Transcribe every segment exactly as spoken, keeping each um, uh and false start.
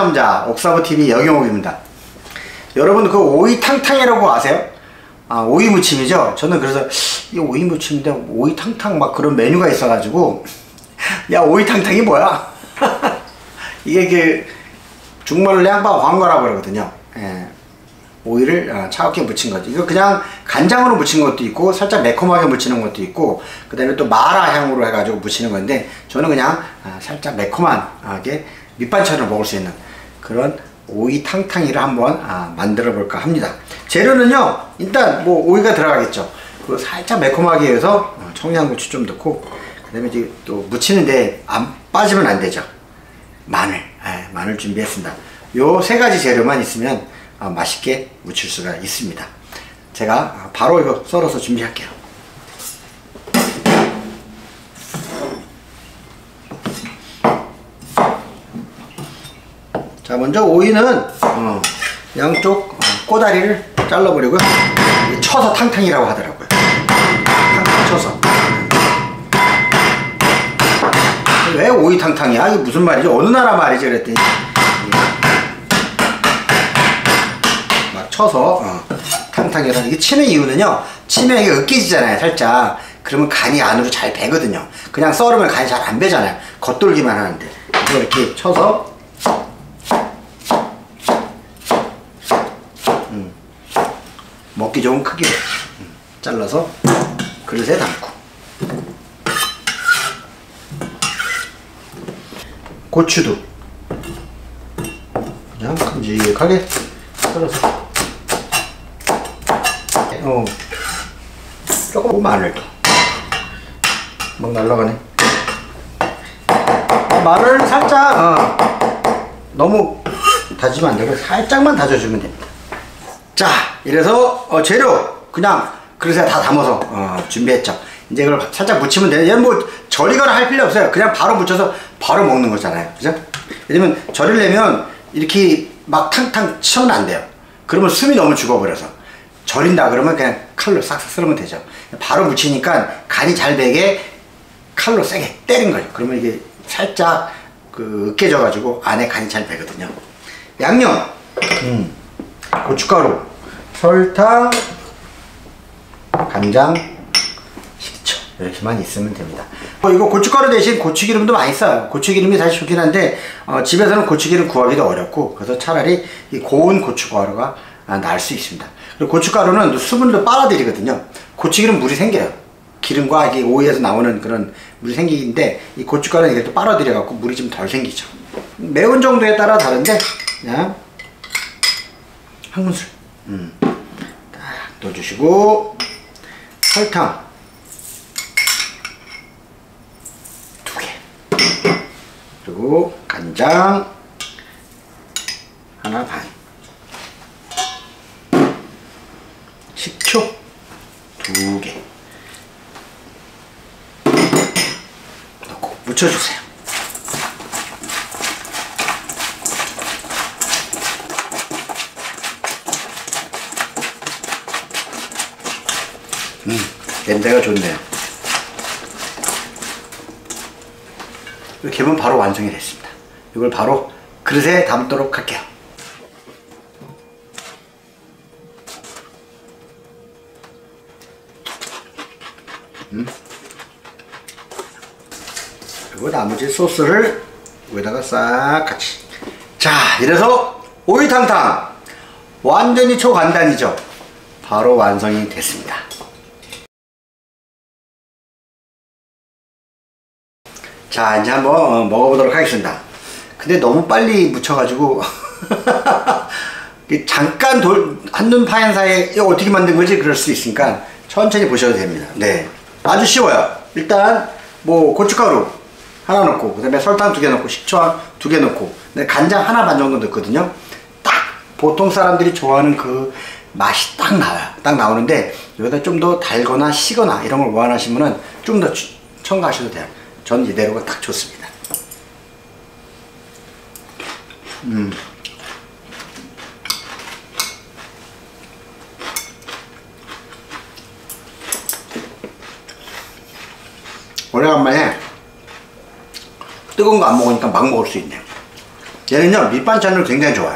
남자 옥사부티비 여경옥입니다. 여러분 그 오이탕탕이라고 아세요? 아, 오이 무침이죠. 저는 그래서 이 오이 무침인데 오이탕탕 막 그런 메뉴가 있어가지고 야 오이탕탕이 뭐야? 이게 그 중국말로 량바 황과라고 그러거든요. 예. 오이를 어, 차갑게 무친 거죠. 이거 그냥 간장으로 무친 것도 있고 살짝 매콤하게 무치는 것도 있고 그 다음에 또 마라 향으로 해가지고 무치는 건데 저는 그냥 어, 살짝 매콤하게 밑반찬으로 먹을 수 있는 그런 오이탕탕이를 한번 아, 만들어 볼까 합니다. 재료는요 일단 뭐 오이가 들어가겠죠. 그 살짝 매콤하게 해서 어, 청양고추 좀 넣고 그 다음에 이제 또 무치는데 안 빠지면 안 되죠. 마늘, 에, 마늘 준비했습니다. 요 세 가지 재료만 있으면 어, 맛있게 무칠 수가 있습니다. 제가 바로 이거 썰어서 준비할게요. 자, 먼저 오이는 어, 양쪽 어, 꼬다리를 잘라버리고요. 쳐서 탕탕이라고 하더라고요. 탕탕 쳐서. 왜 오이탕탕이야? 이게 무슨 말이죠? 어느 나라 말이지? 그랬더니 쳐서 어, 탕탕해서 이게 치는 이유는요 치면 이게 으깨지잖아요 살짝. 그러면 간이 안으로 잘 배거든요. 그냥 썰으면 간이 잘 안 배잖아요. 겉돌기만 하는데 이거 이렇게 쳐서 음, 먹기 좋은 크기로 음, 잘라서 그릇에 담고 고추도 그냥 큼직하게 썰어서 어, 조금 마늘도 막 날라가네. 마늘은 살짝 어, 너무 다지면 안 되고 살짝만 다져주면 됩니다. 자, 이래서 어, 재료 그냥 그릇에 다 담아서 어, 준비했죠. 이제 이걸 살짝 무치면 돼요. 얘는 뭐 절이거나 할 필요 없어요. 그냥 바로 무쳐서 바로 먹는 거잖아요. 그죠? 왜냐면 절이려면 이렇게 막 탕탕 치면 안 돼요. 그러면 숨이 너무 죽어버려서. 절인다 그러면 그냥 칼로 싹싹 썰으면 되죠. 바로 무치니까 간이 잘 배게 칼로 세게 때린 거예요. 그러면 이게 살짝 그 으깨져 가지고 안에 간이 잘 배거든요. 양념 음, 고춧가루, 설탕, 간장, 식초 이렇게만 있으면 됩니다. 어, 이거 고춧가루 대신 고추기름도 많이 써요. 고추기름이 사실 좋긴 한데 어, 집에서는 고추기름 구하기도 어렵고 그래서 차라리 이 고운 고춧가루가 아, 나을 수 있습니다. 그리고 고춧가루는 수분도 빨아들이거든요. 고추기름 물이 생겨요. 기름과 이게 오이에서 나오는 그런 물이 생기는데 이 고춧가루는 이게 또 빨아들여 갖고 물이 좀 덜 생기죠. 매운 정도에 따라 다른데 그냥 한 큰술 음. 딱 넣어주시고 설탕 두 개 그리고 간장 하나 반 식초 두 개 넣고 묻혀주세요. 음, 냄새가 좋네요. 이렇게 하면 바로 완성이 됐습니다. 이걸 바로 그릇에 담도록 할게요. 음. 그리고 나머지 소스를 여기다가 싹 같이. 자, 이래서 오이탕탕 완전히 초간단이죠. 바로 완성이 됐습니다. 자, 이제 한번 먹어보도록 하겠습니다. 근데 너무 빨리 묻혀가지고 잠깐 돌 한눈 파인 사이에 이거 어떻게 만든 거지? 그럴 수 있으니까 천천히 보셔도 됩니다. 네, 아주 쉬워요. 일단 뭐 고춧가루 하나 넣고 그 다음에 설탕 두 개 넣고 식초 두 개 넣고 간장 하나 반 정도 넣거든요. 딱 보통 사람들이 좋아하는 그 맛이 딱 나와요. 딱 나오는데 여기다 좀 더 달거나 시거나 이런 걸 원하시면은 좀 더 첨가하셔도 돼요. 전 이대로가 딱 좋습니다. 음. 오래간만에 뜨거운 거 안 먹으니까 막 먹을 수 있네요. 얘는요 밑반찬으로 굉장히 좋아요.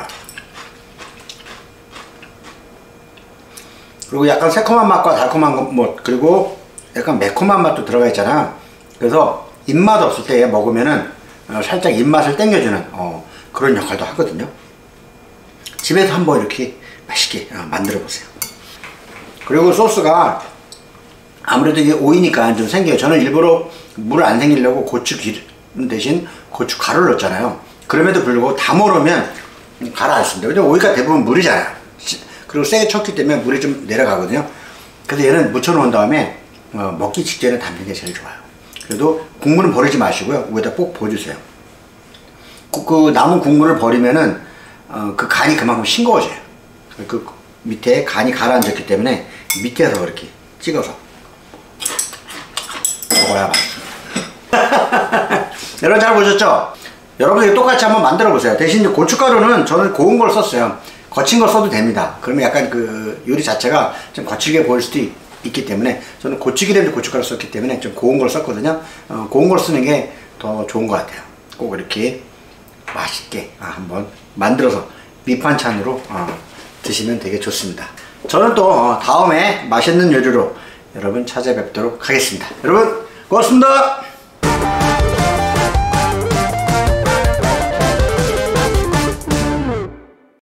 그리고 약간 새콤한 맛과 달콤한 것, 뭐 그리고 약간 매콤한 맛도 들어가 있잖아. 그래서 입맛 없을 때 먹으면은 어, 살짝 입맛을 땡겨주는 어, 그런 역할도 하거든요. 집에서 한번 이렇게 맛있게 어, 만들어 보세요. 그리고 소스가 아무래도 이게 오이니까 좀 생겨요. 저는 일부러 물 안 생기려고 고추 기름 대신 고추 가루를 넣었잖아요. 그럼에도 불구하고 다 모르면 가라앉습니다. 왜냐면 오이가 대부분 물이잖아요. 그리고 세게 쳤기 때문에 물이 좀 내려가거든요. 그래서 얘는 묻혀놓은 다음에 어, 먹기 직전에 담는 게 제일 좋아요. 그래도 국물은 버리지 마시고요. 위에다 꼭 부어주세요. 그, 그 남은 국물을 버리면은 어, 그 간이 그만큼 싱거워져요. 그 밑에 간이 가라앉았기 때문에 밑에서 이렇게 찍어서 먹어야 맛있습니다. 여러분 잘 보셨죠? 여러분들이 똑같이 한번 만들어 보세요. 대신 고춧가루는 저는 고운 걸 썼어요. 거친 걸 써도 됩니다. 그러면 약간 그 요리 자체가 좀 거칠게 보일 수도 있, 있기 때문에 저는 고추기름도 고춧가루 썼기 때문에 좀 고운 걸 썼거든요. 어, 고운 걸 쓰는 게 더 좋은 것 같아요. 꼭 이렇게 맛있게 아, 한번 만들어서 밑반찬으로 어, 드시면 되게 좋습니다. 저는 또 어, 다음에 맛있는 요리로 여러분 찾아뵙도록 하겠습니다. 여러분 고맙습니다.